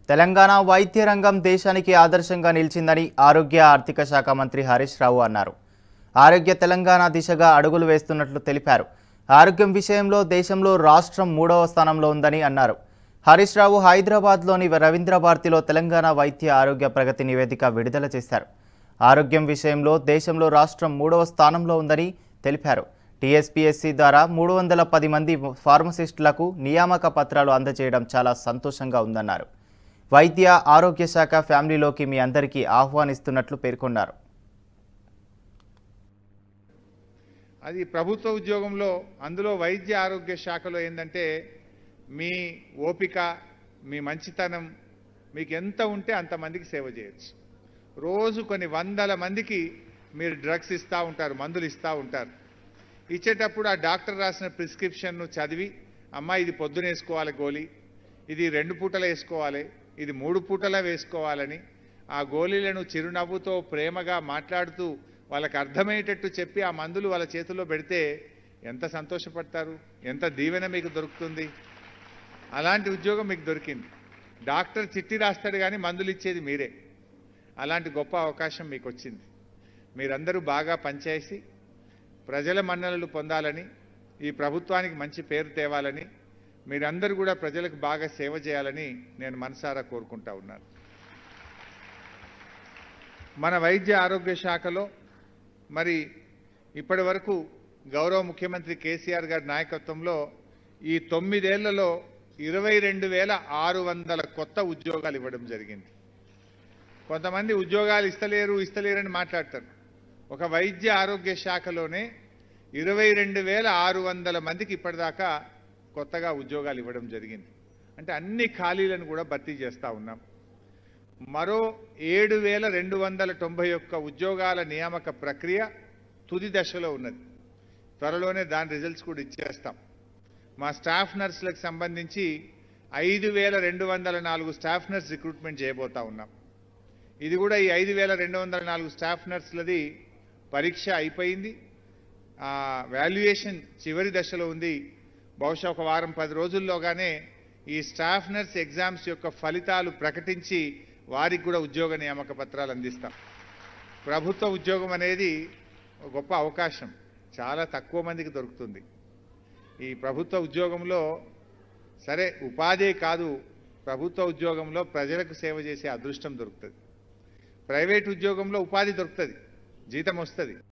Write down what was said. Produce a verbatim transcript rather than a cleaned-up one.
తెలంగాణ వైద్య రంగం దేశానికి ఆదర్శంగా నిలిచిందని ఆరోగ్య ఆర్థిక శాఖ మంత్రి హరీష్ రావు అన్నారు. ఆరోగ్య తెలంగాణ దిశగా అడుగులు వేస్తున్నట్లు తెలిపారు. ఆరోగ్యం విషయంలో దేశంలో రాష్ట్రం మూడవ స్థానంలో ఉందని అన్నారు. హరీష్ రావు హైదరాబాద్లోని రవీంద్ర భారతిలో తెలంగాణ వైద్య ఆరోగ్య ప్రగతి నివేదిక విడుదల చేశారు. ఆరోగ్యం విషయంలో దేశంలో రాష్ట్రం మూడవ స్థానంలో ఉందని తెలిపారు. టీఎస్పీఎస్సీ ద్వారా మూడు వందల పది మంది ఫార్మసిస్టులకు నియామక పత్రాలు అందజేయడం చాలా సంతోషంగా ఉందన్నారు. వైద్య ఆరోగ్య శాఖ ఫ్యామిలీలోకి మీ అందరికీ ఆహ్వానిస్తున్నట్లు పేర్కొన్నారు. అది ప్రభుత్వ ఉద్యోగంలో అందులో వైద్య ఆరోగ్య శాఖలో ఏంటంటే మీ ఓపిక, మీ మంచితనం మీకు ఎంత ఉంటే అంతమందికి సేవ చేయొచ్చు. రోజు కొన్ని వందల మందికి మీరు డ్రగ్స్ ఇస్తూ ఉంటారు, మందులు ఇస్తూ ఉంటారు. ఇచ్చేటప్పుడు ఆ డాక్టర్ రాసిన ప్రిస్క్రిప్షన్ను చదివి, అమ్మ ఇది పొద్దున వేసుకోవాలి గోళీ, ఇది రెండు పూటలు వేసుకోవాలి, ఇది మూడు పూటలా వేసుకోవాలని ఆ గోళీలను చిరునవ్వుతో ప్రేమగా మాట్లాడుతూ వాళ్ళకి అర్థమయ్యేటట్టు చెప్పి ఆ మందులు వాళ్ళ చేతుల్లో పెడితే ఎంత సంతోషపడతారు, ఎంత దీవెన మీకు దొరుకుతుంది. అలాంటి ఉద్యోగం మీకు దొరికింది. డాక్టర్ చిట్టి రాస్తాడు కానీ మందులు ఇచ్చేది మీరే. అలాంటి గొప్ప అవకాశం మీకు వచ్చింది. మీరందరూ బాగా పనిచేసి ప్రజల మన్ననలు పొందాలని, ఈ ప్రభుత్వానికి మంచి పేరు తేవాలని, మీరందరూ కూడా ప్రజలకు బాగా సేవ చేయాలని నేను మనసారా కోరుకుంటా ఉన్నాను. మన వైద్య ఆరోగ్య శాఖలో మరి ఇప్పటి వరకు గౌరవ ముఖ్యమంత్రి కేసీఆర్ గారి నాయకత్వంలో ఈ తొమ్మిదేళ్లలో ఇరవై రెండు వేల ఆరు వందల కొత్త ఉద్యోగాలు ఇవ్వడం జరిగింది. కొంతమంది ఉద్యోగాలు ఇస్తలేరు ఇస్తలేరని మాట్లాడతారు. ఒక వైద్య ఆరోగ్య శాఖలోనే ఇరవై రెండు వేల ఆరు వందల మందికి ఇప్పటిదాకా కొత్తగా ఉద్యోగాలు ఇవ్వడం జరిగింది. అంటే అన్ని ఖాళీలను కూడా భర్తీ చేస్తూ ఉన్నాం. మరో ఏడు వేల రెండు వందల తొంభై ఒక్క ఉద్యోగాల నియామక ప్రక్రియ తుది దశలో ఉన్నది. త్వరలోనే దాని రిజల్ట్స్ కూడా ఇచ్చేస్తాం. మా స్టాఫ్ నర్సులకు సంబంధించి ఐదు వేల రెండు వందల నాలుగు స్టాఫ్ నర్స్ రిక్రూట్మెంట్ చేయబోతా ఉన్నాం. ఇది కూడా ఈ ఐదు వేల రెండు వందల నాలుగు స్టాఫ్ నర్సులది పరీక్ష అయిపోయింది. వాల్యుయేషన్ చివరి దశలో ఉంది. బహుశా ఒక వారం పది రోజుల్లోగానే ఈ స్టాఫ్ నర్స్ ఎగ్జామ్స్ యొక్క ఫలితాలు ప్రకటించి వారికి కూడా ఉద్యోగ నియామక పత్రాలు అందిస్తాం. ప్రభుత్వ ఉద్యోగం అనేది గొప్ప అవకాశం, చాలా తక్కువ మందికి దొరుకుతుంది. ఈ ప్రభుత్వ ఉద్యోగంలో సరే ఉపాధి కాదు, ప్రభుత్వ ఉద్యోగంలో ప్రజలకు సేవ చేసే అదృష్టం దొరుకుతుంది. ప్రైవేట్ ఉద్యోగంలో ఉపాధి దొరుకుతుంది, జీతం వస్తుంది.